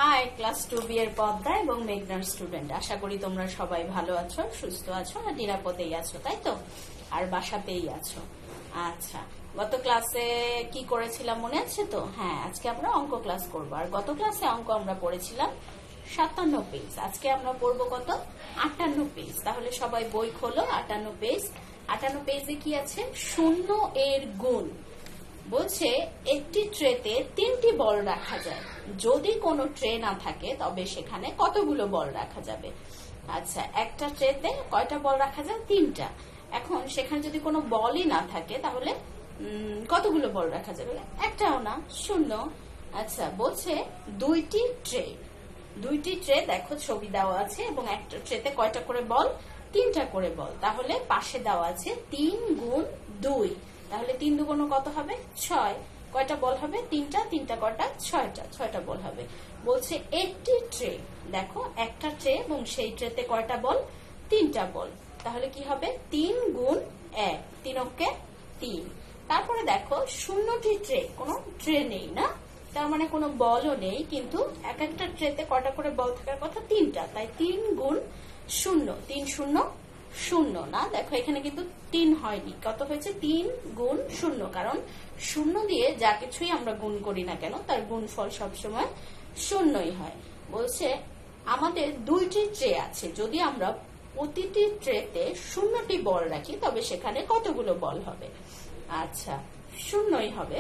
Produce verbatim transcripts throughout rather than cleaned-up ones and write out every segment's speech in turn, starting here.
High class two B এর পদ্মা এবং মেঘনার স্টুডেন্ট, আশা করি তোমরা সবাই ভালো আছো, সুস্থ আছো আর নিরাপদেই আছো, তাই তো? আর বাসাতেই আছো। আচ্ছা, গত ক্লাসে কি করেছিলাম মনে আছে তো? হ্যাঁ, আজকে আমরা অঙ্ক ক্লাস করবো। আর গত ক্লাসে অঙ্ক আমরা পড়েছিলাম সাতান্ন পেজ, আজকে আমরা পড়বো কত? আটান্ন পেজ। তাহলে সবাই বই খোলো, আটান্ন পেজ। আটান্ন পেজে কি আছে? শূন্য এর গুণ। বলছে একটি ট্রেতে তিনটি বল রাখা যায়, যদি কোনো ট্রে না থাকে তবে সেখানে কতগুলো বল রাখা যাবে? আচ্ছা, একটা ট্রেতে কয়টা বল রাখা যায়? তিনটা। এখন সেখানে যদি কোনো বলই না থাকে তাহলে কতগুলো বল রাখা যাবে? একটাও না, শূন্য। আচ্ছা, বলছে দুইটি ট্রে, দুইটি ট্রে দেখো ছবি দেওয়া আছে এবং একটা ট্রেতে কয়টা করে বল? তিনটা করে বল। তাহলে পাশে দেওয়া আছে তিন গুণ দুই, তাহলে তিন দুগুণ কত হবে? ছয়। কয়টা বল হবে? তিনটা, তিনটা কয়টা? ছয়টা, ছয়টা বল হবে। বলছে একটি ট্রে, দেখো একটা ট্রে এবং সেই ট্রেতে কয়টা বল? তিনটা বল। তাহলে কি হবে? তিন গুণ এক, তিন অক্ষে তিন। তারপরে দেখো শূন্যটি ট্রে, কোনো ট্রে নেই না, তার মানে কোনো বলও নেই, কিন্তু এক একটা ট্রেতে কয়টা করে বল থাকার কথা? তিনটা, তাই তিন গুণ শূন্য, তিন শূন্য শূন্য। না, দেখো এখানে কিন্তু তিন হয়নি, কত হয়েছে? তিন গুণ শূন্য, কারণ শূন্য দিয়ে যা কিছুই আমরা গুণ করি না কেন তার গুণফল সবসময় শূন্যই হয়। বলছে আমাদের দুইটি ট্রে আছে, যদি আমরা প্রতিটি ট্রেতে শূন্যটি বল রাখি তবে সেখানে কতগুলো বল হবে? আচ্ছা, শূন্যই হবে।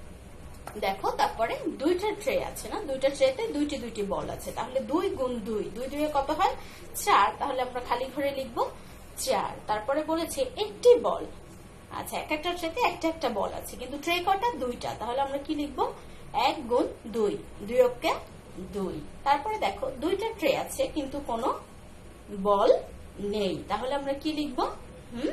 দেখো তারপরে দুইটা ট্রে আছে না, দুইটা ট্রেতে দুইটি দুইটি বল আছে, তাহলে দুই গুণ দুই, দুই দুই কত হয়? চার। তাহলে আমরা খালি ঘরে লিখবো চার। তারপরে বলেছে একটি বল, আচ্ছা এক একটা ট্রেতে একটা একটা বল আছে, কিন্তু ট্রে কটা? দুইটা, তাহলে আমরা কি লিখবো? এক গুণ দুই, দুই অক্ষে দুই। তারপরে দেখো দুইটা ট্রে আছে কিন্তু কোনো বল নেই, তাহলে আমরা কি লিখবো? হুম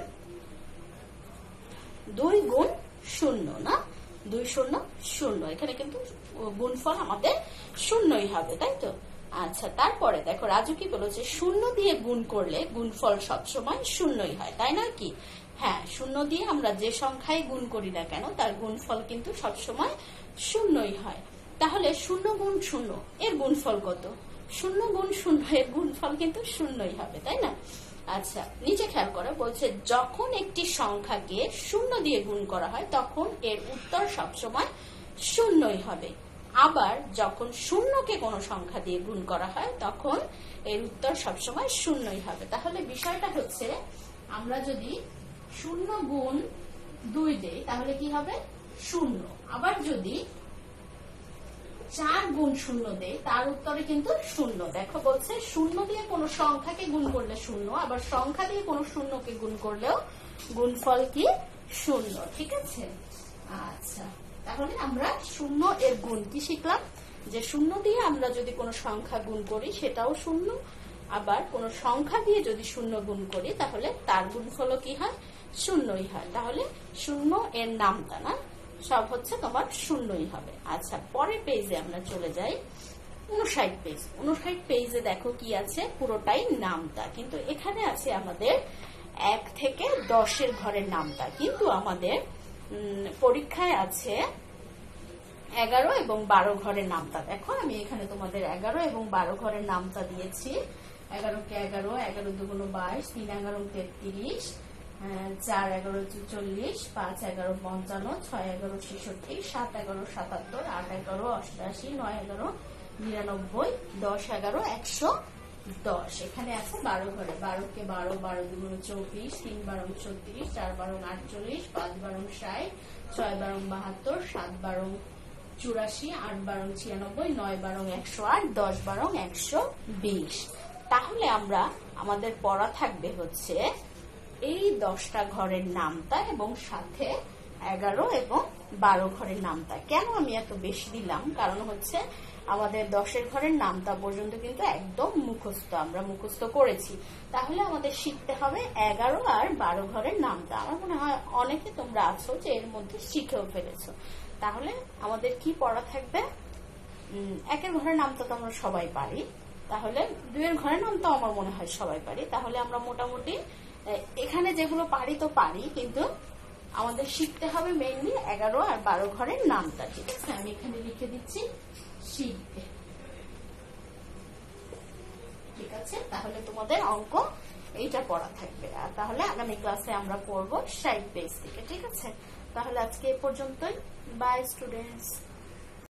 দুই গুণ শূন্য, না দুই শূন্য শূন্য, এখানে কিন্তু গুণফল আমাদের শূন্যই হবে, তাই তো? আচ্ছা, তারপরে দেখো রাজু কি বলেছে? শূন্য দিয়ে গুণ করলে গুণফল সবসময় শূন্যই হয়, তাই নয় কি? হ্যাঁ, শূন্য দিয়ে আমরা যে সংখ্যায় গুণ করি না কেন তার গুণফল কিন্তু সবসময় শূন্যই হয়। তাহলে শূন্য গুণ শূন্য এর গুণফল কত? শূন্য গুণ শূন্য এর গুণফল কিন্তু শূন্যই হবে, তাই না? আচ্ছা, নিচে খেয়াল করে বলছে যখন একটি সংখ্যাকে শূন্য দিয়ে গুণ করা হয় তখন এর উত্তর সবসময় শূন্যই হবে, আবার যখন শূন্যকে কোনো সংখ্যা দিয়ে গুণ করা হয় তখন এর উত্তর সবসময় শূন্যই হবে। তাহলে বিষয়টা হচ্ছে আমরা যদি শূন্য গুণ দুই দেই তাহলে কি হবে? শূন্য। আবার যদি চার গুণ শূন্য দেয় তার উত্তরে কিন্তু শূন্য। দেখো বলছে শূন্য দিয়ে কোনো সংখ্যাকে গুণ করলে শূন্য, আবার সংখ্যা দিয়ে কোনো শূন্যকে গুণ করলেও গুণফল কি? শূন্য। ঠিক আছে? আচ্ছা, তাহলে আমরা শূন্য এর গুণ কি শিখলাম? যে শূন্য দিয়ে আমরা যদি কোনো সংখ্যা গুণ করি সেটাও শূন্য, আবার কোনো সংখ্যা দিয়ে যদি শূন্য গুণ করি তাহলে তার গুণফলও কি হয়? শূন্যই হয়। তাহলে শূন্য এর নামটা না, সব হচ্ছে তোমার শূন্যই হবে। আচ্ছা, পরের পেজে আমরা চলে যাই, উনষাট পেজ। উনষাট পেজে দেখো কি আছে? পুরোটাই নামতা, কিন্তু এখানে আছে আমাদের এক থেকে দশের ঘরের নামতা, কিন্তু আমাদের পরীক্ষায় আছে এগারো এবং বারো ঘরের নামতা। দেখো আমি এখানে তোমাদের এগারো এবং বারো ঘরের নামতা দিয়েছি। এগারোকে এগারো, এগারো দুগুণ বাইশ, তিন এগারো তেত্রিশ, চার এগারো চল্লিশ, পাঁচ এগারো পঞ্চান্ন, ছয় এগারো ছেষট্টি, সাত এগারো সাতাত্তর, আট এগারো অষ্টআশি, নয় এগারো নিরানব্বই, দশ এগারো একশো দশ। এখানে আছে বারো ঘরে। বারোকে বারো, বারো দুগুণ চৌত্রিশ, তিন বারো ছত্রিশ, চার বারো আটচল্লিশ, পাঁচ বারো ষাট, ছয় বারো বাহাত্তর, সাত বারো চুরাশি, আট বারো ছিয়ানব্বই, নয় বারো একশো আট, দশ বারো একশো বিশ। তাহলে আমরা আমাদের পড়া থাকবে হচ্ছে এই দশটা ঘরের নামতা এবং সাথে এগারো এবং বারো ঘরের নামতা। কেন আমি এত বেশি দিলাম? কারণ হচ্ছে আমাদের দশের ঘরের নামতা পর্যন্ত কিন্তু একদম মুখস্থ, আমরা মুখস্থ করেছি। তাহলে আমাদের শিখতে হবে এগারো আর বারো ঘরের নামতা। আমার মনে হয় অনেকে তোমরা আছো যে এর মধ্যে শিখেও ফেলেছো। তাহলে আমাদের কি পড়া থাকবে? একের ঘরের নামতা তো আমরা সবাই পারি, তাহলে দুইয়ের ঘরের নামতা আমার মনে হয় সবাই পারি। তাহলে আমরা মোটামুটি এখানে যেগুলো পারি তো পারি, কিন্তু আমাদের শিখতে হবে মেইনলি এগারো আর বারো ঘরের নামটা। ঠিক আছে, আমি এখানে লিখে দিচ্ছি শিখবে। আছে, তাহলে তোমাদের অঙ্ক এইটা পড়া থাকবে। আর তাহলে আগামী ক্লাসে আমরা পড়বো ষাট পেজ থেকে, ঠিক আছে? তাহলে আজকে এ পর্যন্তই। Bye students.